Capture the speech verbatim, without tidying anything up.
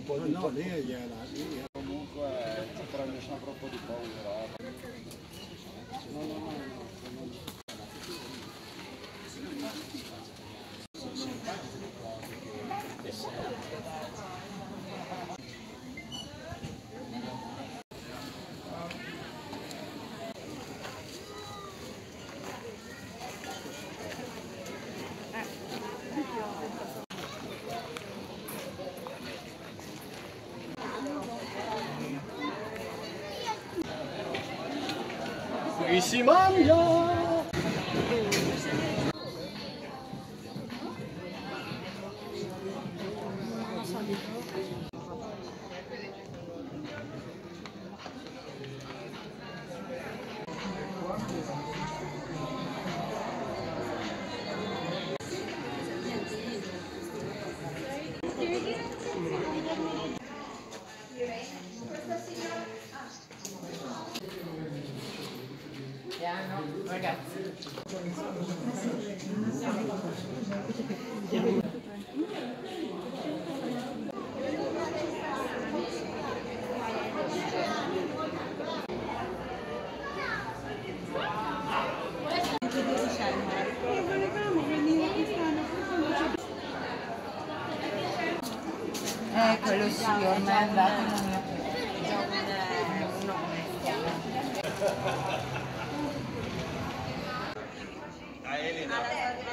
po' di no, lì gliela lì. Comunque ci prende sempre un po' di paura. No, no, no, no. Qui si mangia! Piano, ragazzi. Eh, quello sì, ormai è andato, non è uno come stiamo. A Elena.